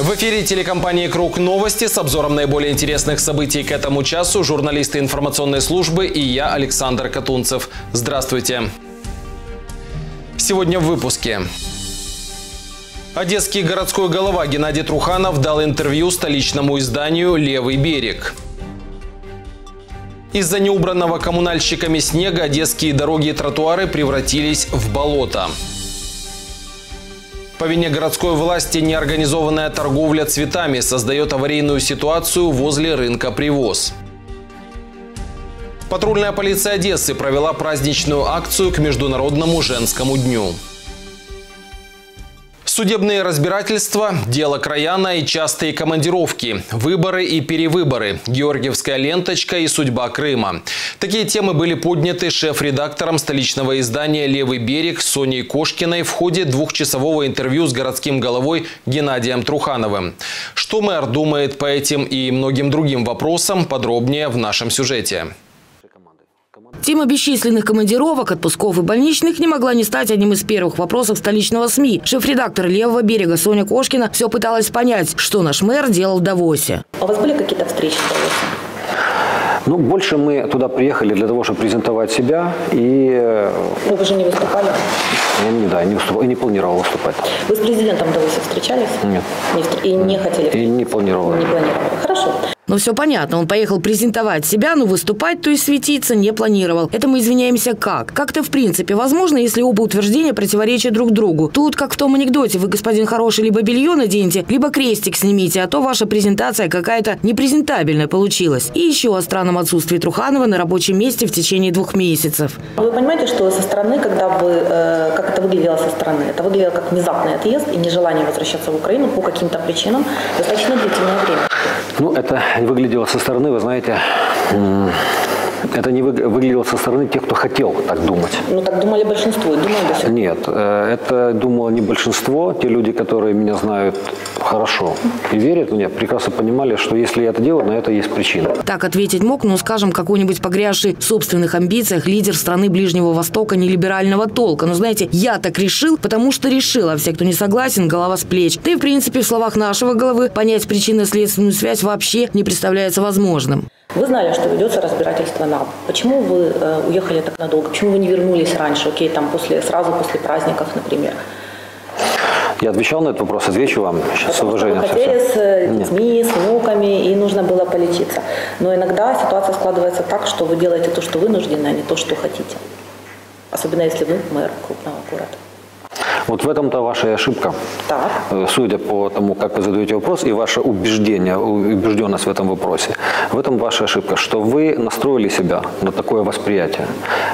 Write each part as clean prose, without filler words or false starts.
В эфире телекомпании «Круг Новости» с обзором наиболее интересных событий к этому часу журналисты информационной службы и я, Александр Катунцев. Здравствуйте. Сегодня в выпуске. Одесский городской голова Геннадий Труханов дал интервью столичному изданию «Левый берег». Из-за неубранного коммунальщиками снега одесские дороги и тротуары превратились в болото. По вине городской власти неорганизованная торговля цветами создает аварийную ситуацию возле рынка «Привоз». Патрульная полиция Одессы провела праздничную акцию к Международному женскому дню. Судебные разбирательства, дело Краяна и частые командировки, выборы и перевыборы, Георгиевская ленточка и судьба Крыма. Такие темы были подняты шеф-редактором столичного издания «Левый берег» Соней Кошкиной в ходе двухчасового интервью с городским головой Геннадием Трухановым. Что мэр думает по этим и многим другим вопросам, подробнее в нашем сюжете. Тема бесчисленных командировок, отпусков и больничных не могла не стать одним из первых вопросов столичного СМИ. Шеф-редактор «Левого берега» Соня Кошкина все пыталась понять, что наш мэр делал в Давосе. У вас были какие-то встречи в Давосе? Больше мы туда приехали для того, чтобы презентовать себя. И... Вы же не выступали? Не выступал и не планировал выступать. Вы с президентом в Давосе встречались? Нет. И не хотели? И не планировал. Не планировали. Хорошо. Но все понятно, он поехал презентовать себя, но выступать, то есть светиться, не планировал. Это мы извиняемся как? Как-то в принципе возможно, если оба утверждения противоречат друг другу. Тут, как в том анекдоте, вы, господин хороший, либо белье наденьте, либо крестик снимите, а то ваша презентация какая-то непрезентабельная получилась. И еще о странном отсутствии Труханова на рабочем месте в течение 2 месяцев. Вы понимаете, что со стороны, когда вы, как это выглядело со стороны? Это выглядело как внезапный отъезд и нежелание возвращаться в Украину по каким-то причинам достаточно длительное время. Это выглядело со стороны, вы знаете, это не выглядело со стороны тех, кто хотел так думать. Так думали большинство, и думали до сих пор. Нет, это думало не большинство. Те люди, которые меня знают хорошо и верят мне, прекрасно понимали, что если я это делаю, на это есть причина. Так ответить мог, скажем, какой-нибудь погрязший в собственных амбициях лидер страны Ближнего Востока нелиберального толка. Знаете, я так решил, потому что решил, а все, кто не согласен, голова с плеч. Да и в принципе в словах нашего головы понять причинно-следственную связь вообще не представляется возможным. Вы знали, что ведется разбирательство НАБ. Почему вы уехали так надолго? Почему вы не вернулись раньше? Сразу после праздников, например? Я отвечал на этот вопрос, отвечу вам сейчас с уважением. Вы хотели с детьми, с внуками, и нужно было полечиться. Но иногда ситуация складывается так, что вы делаете то, что вынуждены, а не то, что хотите. Особенно если вы мэр крупного города. В этом-то ваша ошибка. Так. Судя по тому, как вы задаете вопрос, и ваша убежденность в этом вопросе. В этом ваша ошибка, что вы настроили себя на такое восприятие.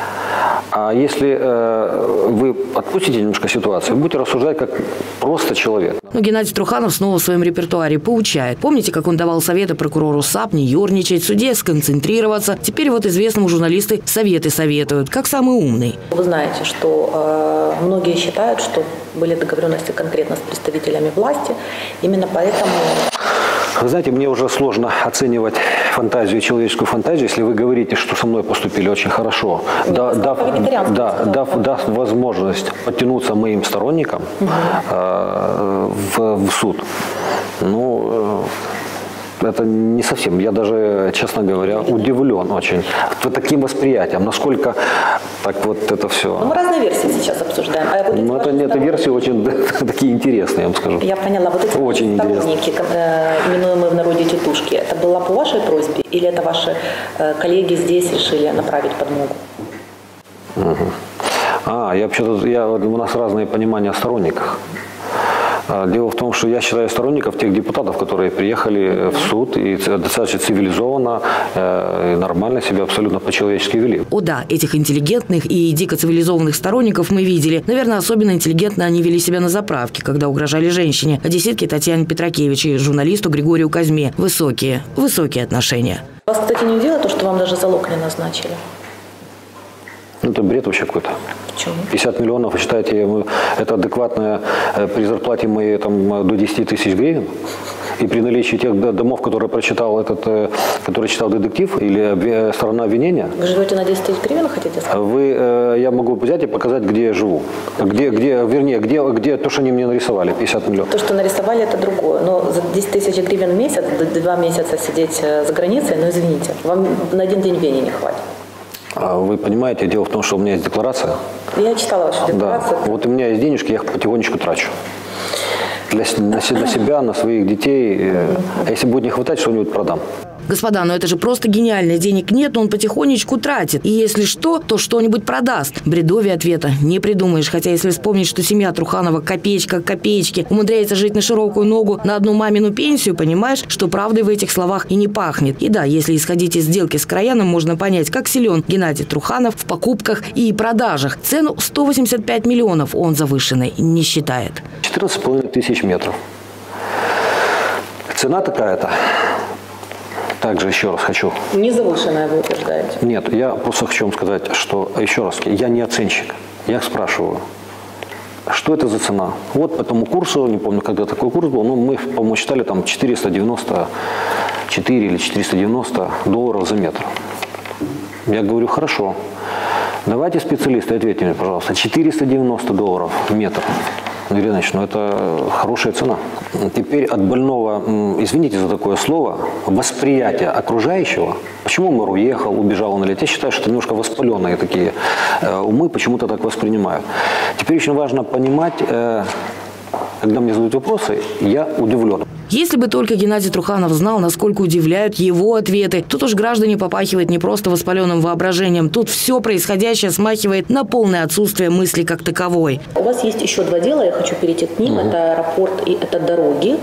А если вы отпустите немножко ситуацию, будете рассуждать как просто человек. Геннадий Труханов снова в своем репертуаре поучает. Помните, как он давал советы прокурору САП не ерничать, суде сконцентрироваться? Теперь известному журналисты советы советуют, как самый умный. Вы знаете, что многие считают, что были договоренности конкретно с представителями власти. Именно поэтому... Вы знаете, мне уже сложно оценивать человеческую фантазию, если вы говорите, что со мной поступили очень хорошо, дав возможность подтянуться моим сторонникам в суд. Это не совсем. Я даже, честно говоря, удивлен очень таким восприятием, насколько так это все. Мы разные версии сейчас обсуждаем. Это версии очень такие интересные, я вам скажу. Я поняла. Эти очень сторонники, именуемые в народе тетушки, это было по вашей просьбе или это ваши коллеги здесь решили направить подмогу? У нас разные понимания о сторонниках. Дело в том, что я считаю сторонников тех депутатов, которые приехали в суд и достаточно цивилизованно и нормально себя абсолютно по-человечески вели. О да, этих интеллигентных и дико цивилизованных сторонников мы видели. Наверное, особенно интеллигентно они вели себя на заправке, когда угрожали женщине, одесситке Татьяне Петракевич и журналисту Григорию Козьме. Высокие отношения. Вас, кстати, не удивило то, что вам даже залог не назначили? Это бред вообще какой-то. Почему? 50 миллионов, вы считаете, это адекватное при зарплате моей до 10 тысяч гривен? И при наличии тех домов, которые который читал детектив или сторона обвинения. Вы живете на 10 тысяч гривен, хотите сказать? Я могу взять и показать, где я живу. Где то, что они мне нарисовали, 50 миллионов. То, что нарисовали, это другое. Но за 10 тысяч гривен в месяц, 2 месяца сидеть за границей, ну извините, вам на один день вени не хватит. Вы понимаете, дело в том, что у меня есть декларация. Я читала вашу декларацию. Да. Вот у меня есть денежки, я их потихонечку трачу. На себя, на своих детей. А если будет не хватать, что-нибудь продам. Господа, ну это же просто гениально. Денег нет, но он потихонечку тратит. И если что, то что-нибудь продаст. Бредовье ответа не придумаешь. Хотя если вспомнить, что семья Труханова копеечка к копеечке умудряется жить на широкую ногу на одну мамину пенсию, понимаешь, что правдой в этих словах и не пахнет. И да, если исходить из сделки с Крояном, можно понять, как силен Геннадий Труханов в покупках и продажах. Цену 185 миллионов он завышенной не считает. 14,5 тысяч метров. Цена такая-то. Также еще раз хочу. Не завышенная, вы утверждаете? Нет, я просто хочу вам сказать, что, еще раз, я не оценщик. Я спрашиваю, что это за цена? Вот по этому курсу, не помню, когда такой курс был, но мы, по-моему, считали там 494 или 490 долларов за метр. Я говорю, хорошо. Давайте, специалисты, ответьте мне, пожалуйста, 490 долларов в метр. Юрий Иванович, ну это хорошая цена. Теперь от больного, извините за такое слово, восприятия окружающего, почему мэр уехал, убежал он или нет, я считаю, что это немножко воспаленные такие умы почему-то так воспринимают. Теперь очень важно понимать, когда мне задают вопросы, я удивлен. Если бы только Геннадий Труханов знал, насколько удивляют его ответы. Тут уж граждане попахивает не просто воспаленным воображением. Тут все происходящее смахивает на полное отсутствие мысли как таковой. У вас есть еще 2 дела, я хочу перейти к ним. Это аэропорт и это дороги.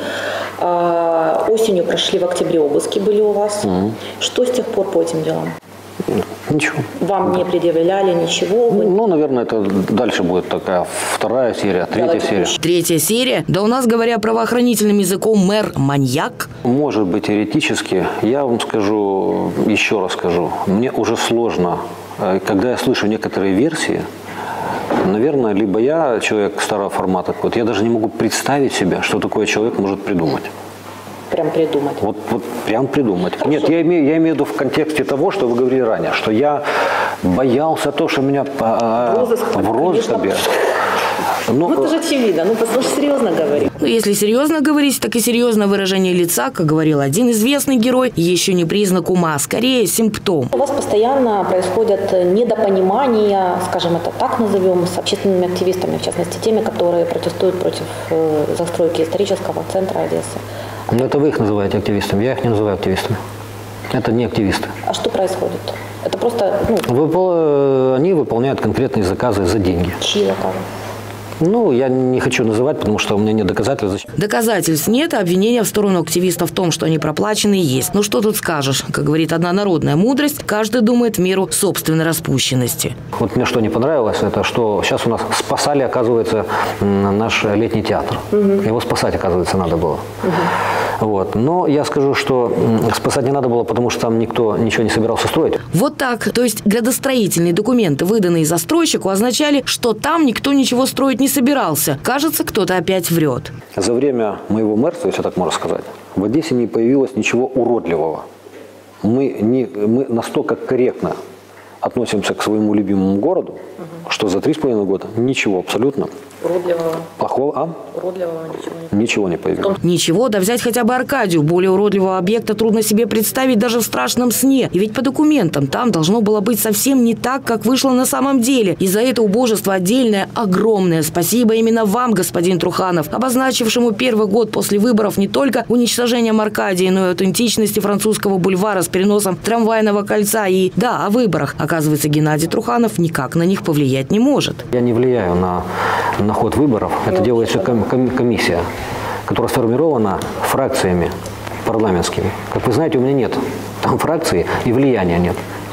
Осенью прошли, в октябре обыски были у вас. Что с тех пор по этим делам? Ничего. Вам не предъявляли ничего? Ну, наверное, это дальше будет такая 2-я серия, 3-я серия. 3-я серия? Да у нас, говоря правоохранительным языком, мэр маньяк? Может быть, теоретически. Я вам скажу, еще раз скажу, мне уже сложно, когда я слышу некоторые версии, наверное, либо я человек старого формата, вот я даже не могу представить себе, что такое человек может придумать. Прям придумать. Вот прям придумать. Хорошо. Нет, я имею в виду в контексте того, что вы говорили ранее, что я боялся то, что меня в розыск объявят. Ну, это же очевидно. Ну, послушай, серьезно говори. Ну, если серьезно говорить, так и серьезное выражение лица, как говорил один известный герой, еще не признак ума, а скорее симптом. У вас постоянно происходят недопонимания, скажем это так назовем, с общественными активистами, в частности, теми, которые протестуют против застройки исторического центра Одессы. Ну, это вы их называете активистами, я их не называю активистами. Это не активисты. А что происходит? Это просто... Они выполняют конкретные заказы за деньги. Чьи заказы? Ну, я не хочу называть, потому что у меня нет доказательств. Доказательств нет, а обвинения в сторону активистов в том, что они проплачены, есть. Ну что тут скажешь? Как говорит одна народная мудрость, каждый думает в меру собственной распущенности. Вот мне что не понравилось, это что сейчас у нас спасали, оказывается, наш летний театр. Его спасать, оказывается, надо было. Вот. Но я скажу, что спасать не надо было, потому что там никто ничего не собирался строить. Вот так. То есть градостроительные документы, выданные застройщику, означали, что там никто ничего строить не собирался. Кажется, кто-то опять врет. За время моего мэрства, если так можно сказать, в Одессе не появилось ничего уродливого. Мы настолько корректно относимся к своему любимому городу, что за 3,5 года ничего абсолютно Уродливого. Плохого, Уродливого ничего не появилось. Ничего, да взять хотя бы Аркадию. Более уродливого объекта трудно себе представить даже в страшном сне. И ведь по документам там должно было быть совсем не так, как вышло на самом деле. И за это убожество отдельное, огромное спасибо именно вам, господин Труханов, обозначившему первый год после выборов не только уничтожением Аркадии, но и аутентичности французского бульвара с переносом трамвайного кольца. И да, о выборах. Оказывается, Геннадий Труханов никак на них повлиять не может. Я не влияю на ход выборов. Это делает все комиссия, которая сформирована фракциями парламентскими. Как вы знаете, у меня нет там фракции и влияния нет.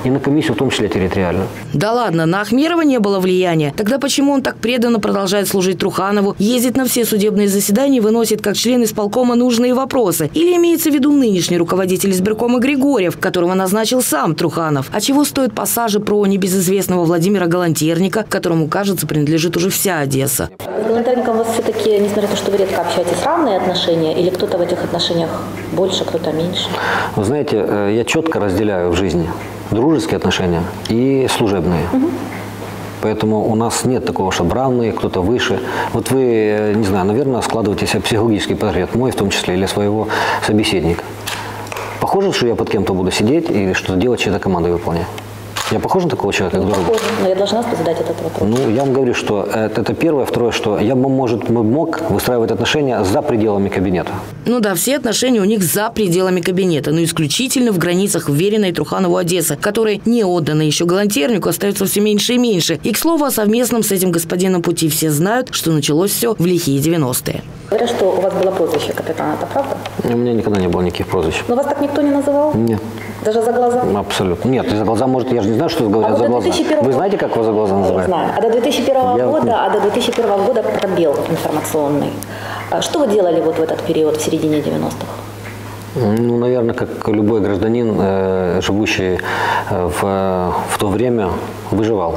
и на комиссию, в том числе территориальную. Да ладно, на Ахмерова не было влияния. Тогда почему он так преданно продолжает служить Труханову, ездит на все судебные заседания и выносит как член исполкома нужные вопросы? Или имеется в виду нынешний руководитель избиркома Григорьев, которого назначил сам Труханов? А чего стоят пассажи про небезызвестного Владимира Галантерника, которому, кажется, принадлежит уже вся Одесса? С Галантерником у вас все-таки, несмотря на то, что вы редко общаетесь, равные отношения? Или кто-то в этих отношениях больше, кто-то меньше? Вы знаете, я четко разделяю в жизни дружеские отношения и служебные. Поэтому у нас нет такого, что равные, кто-то выше. Вот вы, не знаю, наверное, складываете себе психологический портрет, мой в том числе, или своего собеседника. Похоже, что я под кем-то буду сидеть и что-то делать, чья-то команду выполнять? Я похож на такого человека? Не похоже, но я должна задать этот вопрос. Ну, я вам говорю, что это первое. Второе, что я бы, мог выстраивать отношения за пределами кабинета. Ну да, все отношения у них за пределами кабинета, но исключительно в границах вверенной Труханову Одессы, которой не отданы еще Галантернику, остается все меньше и меньше. И, к слову, о совместном с этим господином пути все знают, что началось все в лихие 90-е. Говорят, что у вас было прозвище капитана, это правда? У меня никогда не было никаких прозвищ. Но вас так никто не называл? Нет. Даже за глаза? Абсолютно. Нет, за глаза, может, я же не знаю, что говорят за глаза. 2001... Вы знаете, как вас за глаза называют? Знаю. А до 2001 года пробел информационный. Что вы делали вот в этот период, в середине 90-х? Ну, наверное, как любой гражданин, живущий в то время, выживал.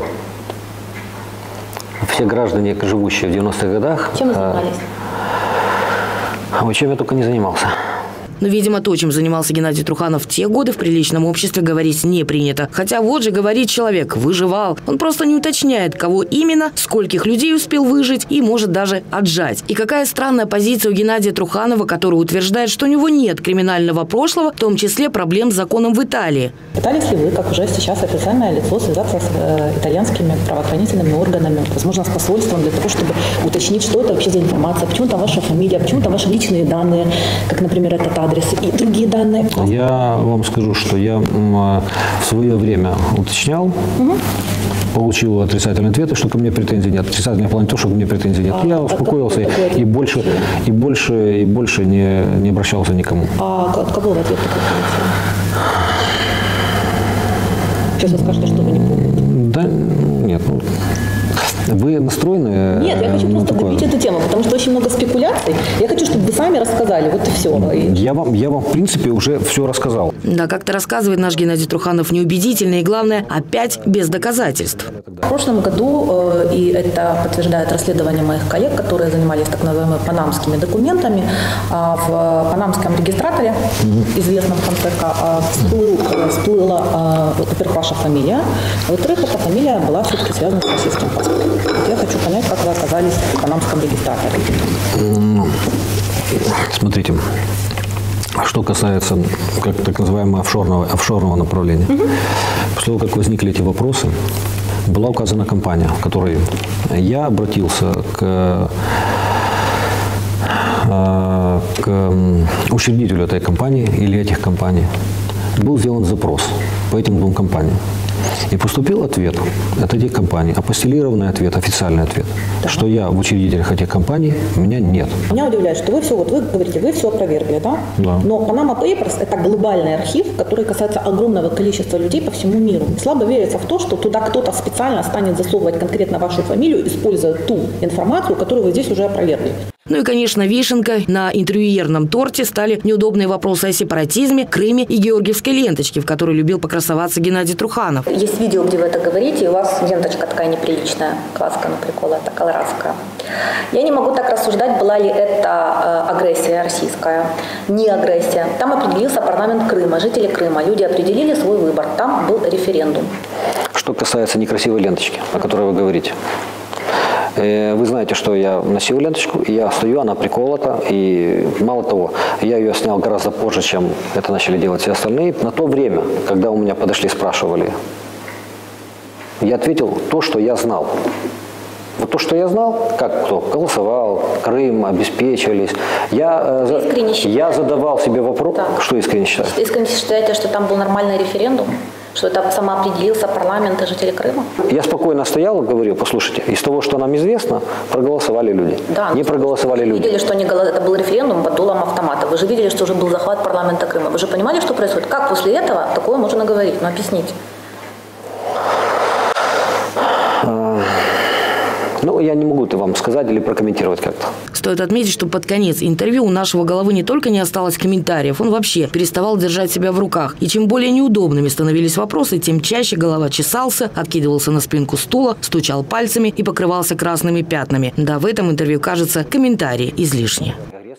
Все граждане, живущие в 90-х годах... Чем вы занимались? Чем я только не занимался. Но, видимо, то, чем занимался Геннадий Труханов в те годы, в приличном обществе говорить не принято. Хотя вот же говорит человек, выживал. Он просто не уточняет, кого именно, скольких людей успел выжить и может даже отжать. И какая странная позиция у Геннадия Труханова, который утверждает, что у него нет криминального прошлого, в том числе проблем с законом в Италии. Пытались ли вы, как уже сейчас официальное лицо, связаться с итальянскими правоохранительными органами, возможно, с посольством, для того, чтобы уточнить, что это вообще за информация, почему там ваша фамилия, почему там ваши личные данные, как, например, этот адрес и другие данные? Я вам скажу, что я в свое время уточнял, получил отрицательный ответ, что ко мне претензий нет. Отрицательный в плане того, что ко мне претензий нет. Я успокоился и больше не обращался никому. А от кого в ответ такой получил? Сейчас вы скажете, что вы не помните. Да, нет. Вы настроены? Нет, я хочу просто добить эту тему, потому что очень много спекуляций. Я хочу, чтобы вы сами рассказали, вот и все. Я вам в принципе, уже все рассказал. Да, как-то рассказывает наш Геннадий Труханов неубедительно и, главное, опять без доказательств. В прошлом году, и это подтверждает расследование моих коллег, которые занимались так называемыми панамскими документами, в панамском регистраторе, известном в конце, всплыла, во-первых, ваша фамилия, а во-вторых, эта фамилия была все-таки связана с российским паспортом. Я хочу понять, как вы оказались в панамском регистраторе. Смотрите, что касается так называемого офшорного направления. После того, как возникли эти вопросы, была указана компания, в которой я обратился к учредителю этой компании или этих компаний. Был сделан запрос по этим двум компаниям. И поступил ответ от этих компаний, апостилированный ответ, официальный ответ, что я в учредителях этих компаний, меня нет. Меня удивляет, что вы все, вот вы говорите, вы все опровергли, да? Да. Но Panama Papers – это глобальный архив, который касается огромного количества людей по всему миру. И слабо верится в то, что туда кто-то специально станет засовывать конкретно вашу фамилию, используя ту информацию, которую вы здесь уже опровергли. Ну и, конечно, вишенкой на интервьюерном торте стали неудобные вопросы о сепаратизме, Крыме и георгиевской ленточке, в которой любил покрасоваться Геннадий Труханов. Есть видео, где вы это говорите, и у вас ленточка такая неприличная, краска на приколота, колорадская. Я не могу так рассуждать, была ли это агрессия российская, не агрессия. Там определился парламент Крыма, жители Крыма. Люди определили свой выбор, там был референдум. Что касается некрасивой ленточки, о которой вы говорите. Вы знаете, что я носил ленточку, и я стою, она приколота, и мало того, я ее снял гораздо позже, чем это начали делать все остальные. На то время, когда у меня подошли, спрашивали, я ответил то, что я знал. Вот то, что я знал, как кто голосовал, Крым, обеспечились. Я задавал себе вопрос, так. Что искренне считаю. Искренне считаете, что там был нормальный референдум? Что это самоопределился парламент и жители Крыма? Я спокойно стоял и говорил, послушайте, из того, что нам известно, проголосовали люди. Да, не проголосовали люди. Вы видели, что это был референдум под дулом автомата. Вы же видели, что уже был захват парламента Крыма. Вы же понимали, что происходит? Как после этого такое можно говорить? Ну, объясните. Ну, я не могу это вам сказать или прокомментировать как-то. Стоит отметить, что под конец интервью у нашего головы не только не осталось комментариев, он вообще переставал держать себя в руках. И чем более неудобными становились вопросы, тем чаще голова чесался, откидывался на спинку стула, стучал пальцами и покрывался красными пятнами. Да, в этом интервью, кажется, комментарии излишни.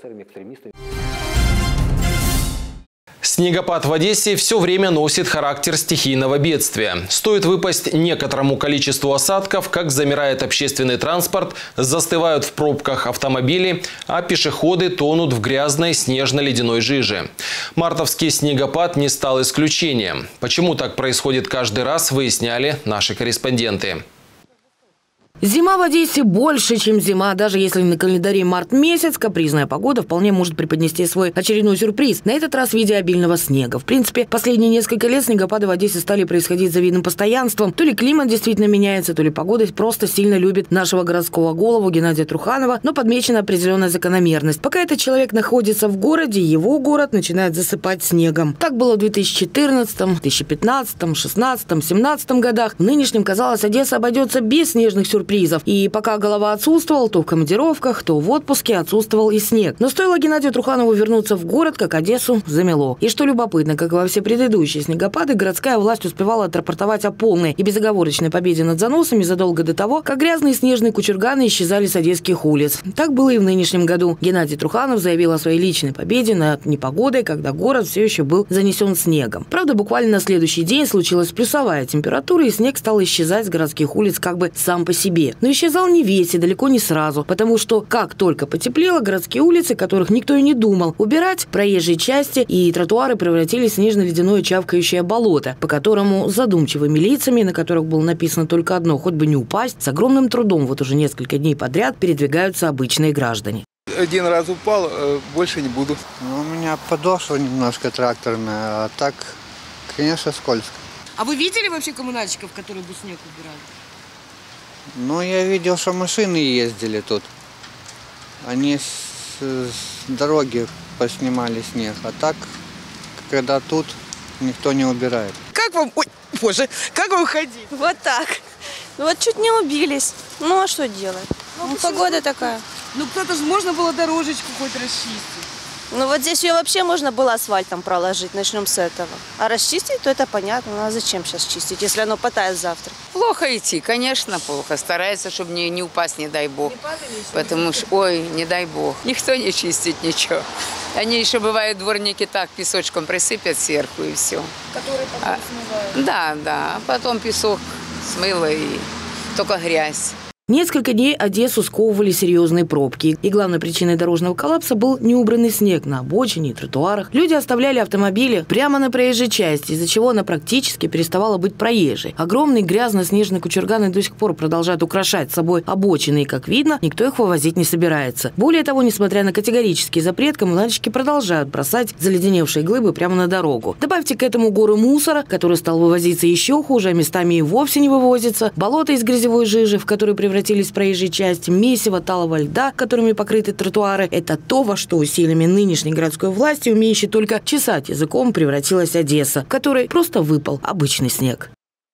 Снегопад в Одессе все время носит характер стихийного бедствия. Стоит выпасть некоторому количеству осадков, как замирает общественный транспорт, застывают в пробках автомобили, а пешеходы тонут в грязной снежно-ледяной жиже. Мартовский снегопад не стал исключением. Почему так происходит каждый раз, выясняли наши корреспонденты. Зима в Одессе больше, чем зима. Даже если на календаре март месяц, капризная погода вполне может преподнести свой очередной сюрприз. На этот раз в виде обильного снега. В принципе, последние несколько лет снегопады в Одессе стали происходить завидным постоянством. То ли климат действительно меняется, то ли погода просто сильно любит нашего городского голову Геннадия Труханова. Но подмечена определенная закономерность. Пока этот человек находится в городе, его город начинает засыпать снегом. Так было в 2014, 2015, 2016, 2017 годах. В нынешнем, казалось, Одесса обойдется без снежных сюрпризов. И пока голова отсутствовал, то в командировках, то в отпуске отсутствовал и снег. Но стоило Геннадию Труханову вернуться в город, как Одессу замело. И что любопытно, как и во все предыдущие снегопады, городская власть успевала отрапортовать о полной и безоговорочной победе над заносами задолго до того, как грязные снежные кучерганы исчезали с одесских улиц. Так было и в нынешнем году. Геннадий Труханов заявил о своей личной победе над непогодой, когда город все еще был занесен снегом. Правда, буквально на следующий день случилась плюсовая температура, и снег стал исчезать с городских улиц как бы сам по себе. Но исчезал не весь и далеко не сразу, потому что как только потеплело, городские улицы, которых никто и не думал убирать, проезжие части и тротуары превратились в снежно-ледяное чавкающее болото, по которому задумчивыми лицами, на которых было написано только одно: хоть бы не упасть, с огромным трудом вот уже несколько дней подряд передвигаются обычные граждане. Один раз упал, больше не буду. Ну, у меня подошва немножко тракторная, а так, конечно, скользко. А вы видели вообще коммунальщиков, которые бы снег убирали? Ну, я видел, что машины ездили тут. Они с дороги поснимали снег. А так, когда тут, никто не убирает. Как вам, ой, боже, как вы уходили? Вот так. Вот чуть не убились. Ну, а что делать? Ну, погода такая. Ну, кто-то же можно было дорожечку хоть расчистить. Ну, вот здесь ее вообще можно было асфальтом проложить. Начнем с этого. А расчистить, то это понятно. Ну, а зачем сейчас чистить, если оно потает завтра? Плохо идти, конечно, плохо. Старается, чтобы не упасть, не дай бог. Потому что, ой, не дай бог. Никто не чистит ничего. Они еще, бывают, дворники так песочком присыпят сверху и все. Который потом смывают. Да. А потом песок смыло и только грязь. Несколько дней Одессу сковывали серьезные пробки. И главной причиной дорожного коллапса был неубранный снег на обочине и тротуарах. Люди оставляли автомобили прямо на проезжей части, из-за чего она практически переставала быть проезжей. Огромные грязно-снежные кучерганы до сих пор продолжают украшать собой обочины, и, как видно, никто их вывозить не собирается. Более того, несмотря на категорический запрет, коммунальщики продолжают бросать заледеневшие глыбы прямо на дорогу. Добавьте к этому горы мусора, который стал вывозиться еще хуже, а местами и вовсе не вывозится, болото из грязевой жижи, в которой превратились в проезжей части, месиво талого льда, которыми покрыты тротуары. Это то, во что усилиями нынешней городской власти, умеющей только чесать языком, превратилась Одесса, в которой просто выпал обычный снег.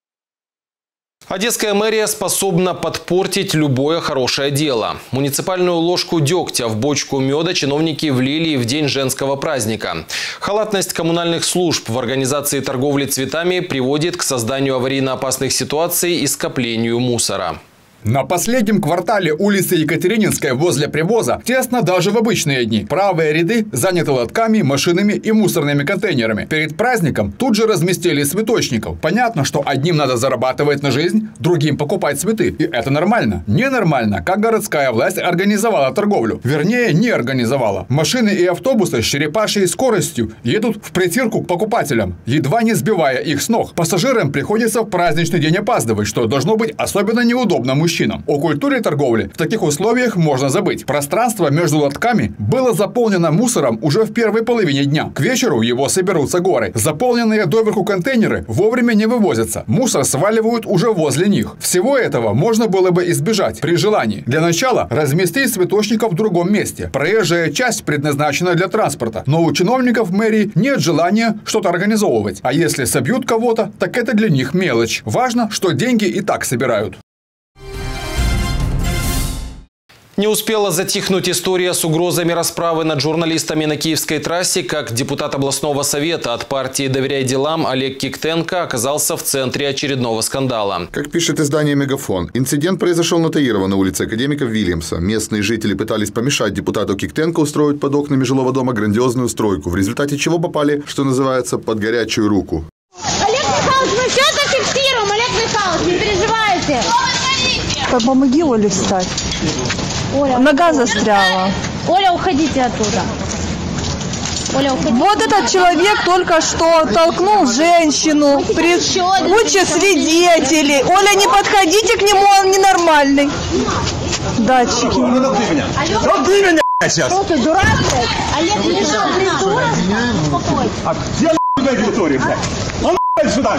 Одесская мэрия способна подпортить любое хорошее дело. Муниципальную ложку дегтя в бочку меда чиновники влили в день женского праздника. Халатность коммунальных служб в организации торговли цветами приводит к созданию аварийно-опасных ситуаций и скоплению мусора. На последнем квартале улицы Екатерининской возле привоза тесно даже в обычные дни. Правые ряды заняты лотками, машинами и мусорными контейнерами. Перед праздником тут же разместили цветочников. Понятно, что одним надо зарабатывать на жизнь, другим покупать цветы. И это нормально. Ненормально, как городская власть организовала торговлю. Вернее, не организовала. Машины и автобусы с черепашьей скоростью едут в притирку к покупателям, едва не сбивая их с ног. Пассажирам приходится в праздничный день опаздывать, что должно быть особенно неудобно мужчинам. О культуре торговли в таких условиях можно забыть. Пространство между лотками было заполнено мусором уже в первой половине дня. К вечеру его соберутся горы. Заполненные доверху контейнеры вовремя не вывозятся. Мусор сваливают уже возле них. Всего этого можно было бы избежать при желании. Для начала разместить цветочников в другом месте. Проезжая часть предназначена для транспорта. Но у чиновников мэрии нет желания что-то организовывать. А если собьют кого-то, так это для них мелочь. Важно, что деньги и так собирают. Не успела затихнуть история с угрозами расправы над журналистами на Киевской трассе, как депутат областного совета от партии «Доверяй делам» Олег Киктенко оказался в центре очередного скандала. Как пишет издание «Мегафон», инцидент произошел на Таирова на улице академика Вильямса. Местные жители пытались помешать депутату Киктенко устроить под окнами жилого дома грандиозную стройку, в результате чего попали, что называется, под горячую руку. Олег Михайлович, мы все зафиксируем, Олег Михайлович, не переживайте. Помоги Оле встать. Оля, нога застряла. Оля, уходите оттуда. Оля, уходите. Вот этот человек только что толкнул женщину. При куче свидетелей. Оля, не подходите к нему, он ненормальный. Датчики. Что ты меня сейчас? Что ты, дурак? Олег Михайлович, дурак? Успокойся. А где аудитория, блядь? Он сюда.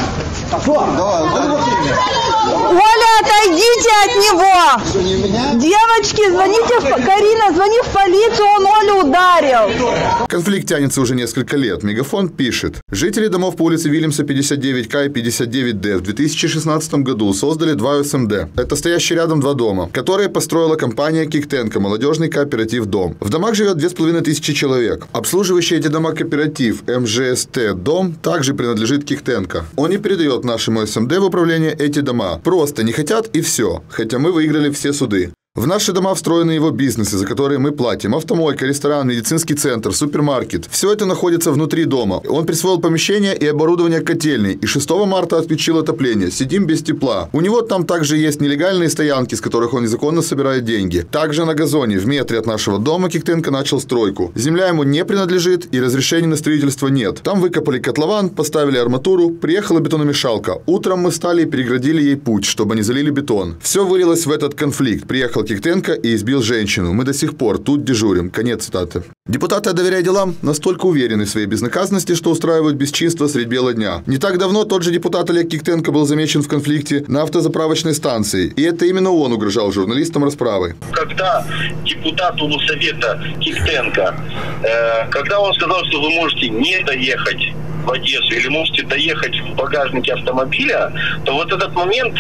Оля, отойдите от него! Девочки, звоните, Карина, звони в полицию, он Олю ударил. Конфликт тянется уже несколько лет. Мегафон пишет. Жители домов по улице Вильямса 59К и 59Д в 2016 году создали два СМД. Это стоящие рядом два дома, которые построила компания Киктенко, молодежный кооператив «Дом». В домах живет 2500 человек. Обслуживающий эти дома кооператив МЖСТ «Дом» также принадлежит Киктенко. Он не передает нашему СМД в управление эти дома. Просто не хотят и все. Хотя мы выиграли все суды. В наши дома встроены его бизнесы, за которые мы платим. Автомойка, ресторан, медицинский центр, супермаркет. Все это находится внутри дома. Он присвоил помещение и оборудование котельной. И 6 марта отключил отопление. Сидим без тепла. У него там также есть нелегальные стоянки, с которых он незаконно собирает деньги. Также на газоне в метре от нашего дома Киктенко начал стройку. Земля ему не принадлежит и разрешения на строительство нет. Там выкопали котлован, поставили арматуру, приехала бетономешалка. Утром мы стали и переградили ей путь, чтобы не залили бетон. Все вылилось в этот конфликт. Приехал Киктенко и избил женщину. Мы до сих пор тут дежурим. Конец цитаты. Депутаты от «Доверяй делам» настолько уверены в своей безнаказанности, что устраивают бесчинство средь бела дня. Не так давно тот же депутат Олег Киктенко был замечен в конфликте на автозаправочной станции. И это именно он угрожал журналистам расправы. Когда депутату Совета Киктенко, когда он сказал, что вы можете не доехать в Одессу или можете доехать в багажнике автомобиля, то вот этот момент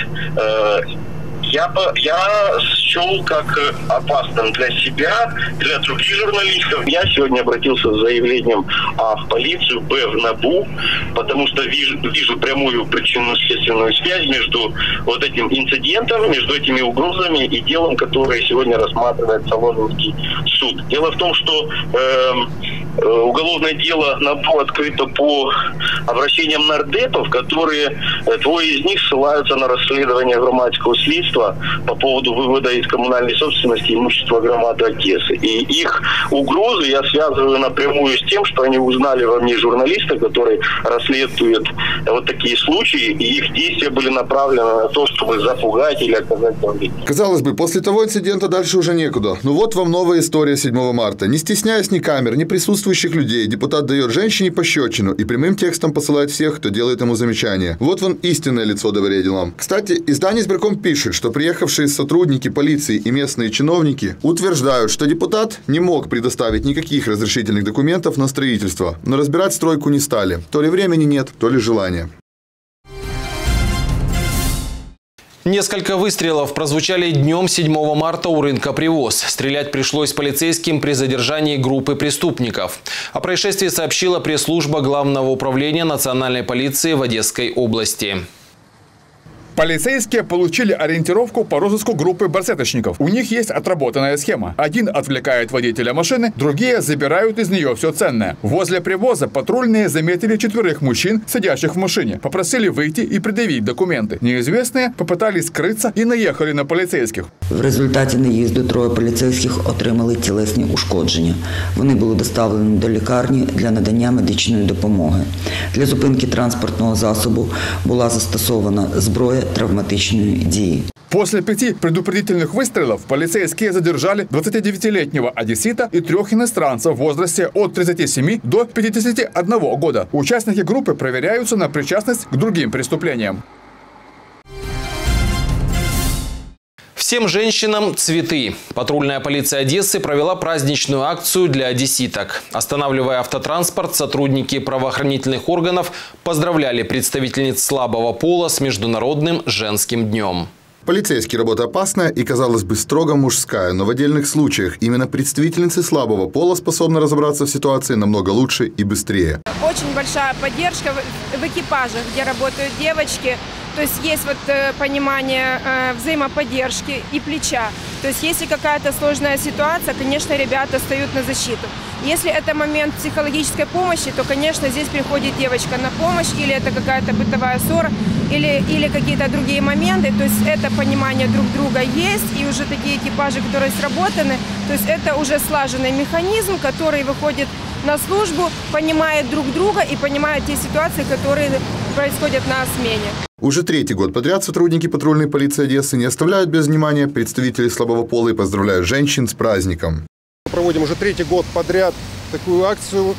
я счел как опасным для себя, для других журналистов. Я сегодня обратился с заявлением в полицию, в НАБУ, потому что вижу прямую причинно-следственную связь между вот этим инцидентом, между этими угрозами и делом, которое сегодня рассматривает Соломенский суд. Дело в том, что уголовное дело НАБУ открыто по обращениям нардепов, которые, двое из них ссылаются на расследование громадского следства по поводу вывода из коммунальной собственности имущества громады Одессы. И их угрозы я связываю напрямую с тем, что они узнали во мне журналиста, который расследует вот такие случаи, и их действия были направлены на то, чтобы запугать или оказать давление. Казалось бы, после того инцидента дальше уже некуда. Но вот вам новая история 7 марта. Не стесняясь ни камер, ни присутствующих людей, депутат дает женщине пощечину и прямым текстом посылает всех, кто делает ему замечания. Вот вам истинное лицо «Доверяй делам». Кстати, издание «Избирком» пишет, что приехавшие сотрудники полиции и местные чиновники утверждают, что депутат не мог предоставить никаких разрешительных документов на строительство, но разбирать стройку не стали. То ли времени нет, то ли желания. Несколько выстрелов прозвучали днем 7 марта у рынка «Привоз». Стрелять пришлось полицейским при задержании группы преступников. О происшествии сообщила пресс-служба Главного управления национальной полиции в Одесской области. Полицейские получили ориентировку по розыску группы барсеточников. У них есть отработанная схема. Один отвлекает водителя машины, другие забирают из нее все ценное. Возле Привоза патрульные заметили 4 мужчин, сидящих в машине. Попросили выйти и предъявить документы. Неизвестные попытались скрыться и наехали на поліцейських. В результаті наїзду 3 поліцейських отримали тілесні ушкодження. Вони були доставлені до лікарні для надання медичної допомоги. Для зупинки транспортного засобу була застосована зброя травматичної дії. После 5 предупредительных выстрелов полицейские задержали 29-летнего одессита и 3 иностранцев в возрасте от 37 до 51 года. Участники группы проверяются на причастность к другим преступлениям. Всем женщинам цветы. Патрульная полиция Одессы провела праздничную акцию для одесситок. Останавливая автотранспорт, сотрудники правоохранительных органов поздравляли представительниц слабого пола с Международным женским днем. Полицейский работа опасная и, казалось бы, строго мужская, но в отдельных случаях именно представительницы слабого пола способны разобраться в ситуации намного лучше и быстрее. Очень большая поддержка в экипажах, где работают девочки. То есть есть вот понимание взаимоподдержки и плеча. То есть если какая-то сложная ситуация, конечно, ребята встают на защиту. Если это момент психологической помощи, то, конечно, здесь приходит девочка на помощь, или это какая-то бытовая ссора, или какие-то другие моменты. То есть это понимание друг друга есть, и уже такие экипажи, которые сработаны, то есть это уже слаженный механизм, который выходит на службу, понимает друг друга и понимает те ситуации, которые происходят на смене. Уже третий год подряд сотрудники патрульной полиции Одессы не оставляют без внимания представителей слабого пола и поздравляют женщин с праздником. Проводим уже третий год подряд такую акцию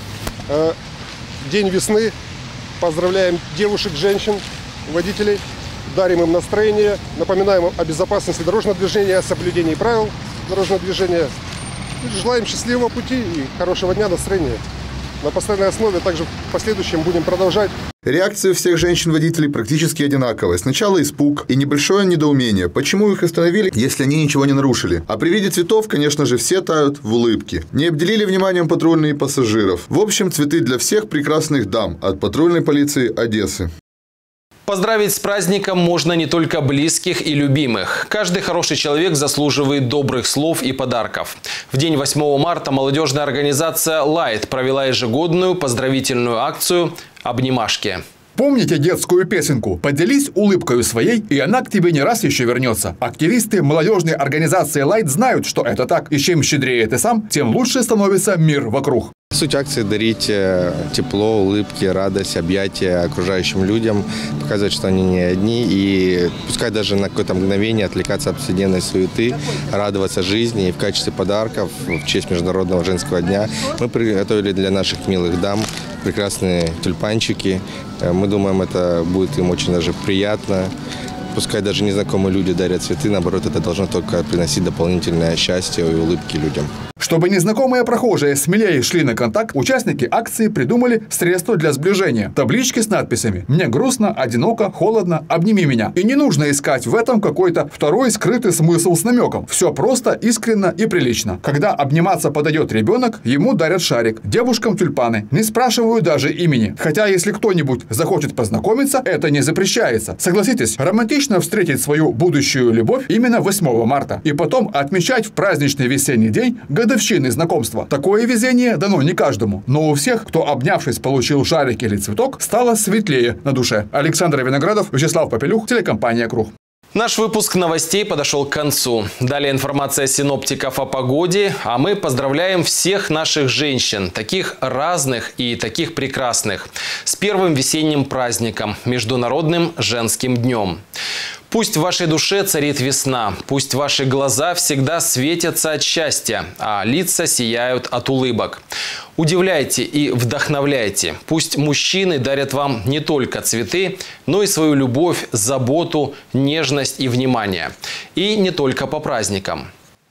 «День весны». Поздравляем девушек, женщин, водителей, дарим им настроение, напоминаем о безопасности дорожного движения, о соблюдении правил дорожного движения. Желаем счастливого пути и хорошего дня, настроения. На постоянной основе также в последующем будем продолжать. Реакция всех женщин-водителей практически одинаковая. Сначала испуг и небольшое недоумение, почему их остановили, если они ничего не нарушили. А при виде цветов, конечно же, все тают в улыбке. Не обделили вниманием патрульные пассажиров. В общем, цветы для всех прекрасных дам от патрульной полиции Одессы. Поздравить с праздником можно не только близких и любимых. Каждый хороший человек заслуживает добрых слов и подарков. В день 8 марта молодежная организация «Лайт» провела ежегодную поздравительную акцию «Обнимашки». Помните детскую песенку «Поделись улыбкой своей, и она к тебе не раз еще вернется». Активисты молодежной организации «Лайт» знают, что это так. И чем щедрее ты сам, тем лучше становится мир вокруг. Суть акции – дарить тепло, улыбки, радость, объятия окружающим людям, показывать, что они не одни, и пускай даже на какое-то мгновение отвлекаться от повседневной суеты, радоваться жизни. И в качестве подарков в честь Международного женского дня мы приготовили для наших милых дам прекрасные тюльпанчики. Мы думаем, это будет им очень даже приятно. Пускай даже незнакомые люди дарят цветы, наоборот, это должно только приносить дополнительное счастье и улыбки людям. Чтобы незнакомые прохожие смелее шли на контакт, участники акции придумали средства для сближения. Таблички с надписями «Мне грустно, одиноко, холодно, обними меня». И не нужно искать в этом какой-то второй скрытый смысл с намеком. Все просто, искренно и прилично. Когда обниматься подойдет ребенок, ему дарят шарик. Девушкам тюльпаны. Не спрашивают даже имени. Хотя, если кто-нибудь захочет познакомиться, это не запрещается. Согласитесь, романтично встретить свою будущую любовь именно 8 марта. И потом отмечать в праздничный весенний день годовщины знакомства. Такое везение дано не каждому. Но у всех, кто, обнявшись, получил шарик или цветок, стало светлее на душе. Александр Виноградов, Вячеслав Попелюх, телекомпания «Круг». Наш выпуск новостей подошел к концу. Далее информация синоптиков о погоде, а мы поздравляем всех наших женщин, таких разных и таких прекрасных, с первым весенним праздником – Международным женским днем. Пусть в вашей душе царит весна, пусть ваши глаза всегда светятся от счастья, а лица сияют от улыбок. Удивляйте и вдохновляйте. Пусть мужчины дарят вам не только цветы, но и свою любовь, заботу, нежность и внимание. И не только по праздникам.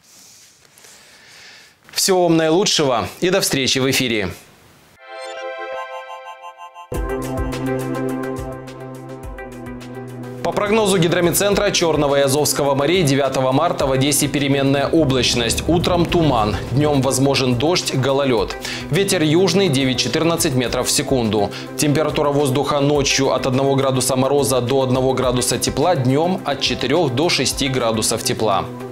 Всего вам наилучшего и до встречи в эфире. По прогнозу гидромедцентра Черного и Азовского морей 9 марта в Одессе переменная облачность. Утром туман. Днем возможен дождь, гололед. Ветер южный 9-14 метров в секунду. Температура воздуха ночью от 1 градуса мороза до 1 градуса тепла. Днем от 4 до 6 градусов тепла.